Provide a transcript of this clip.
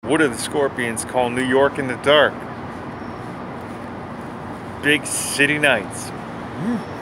What do the Scorpions call New York in the dark? Big city nights.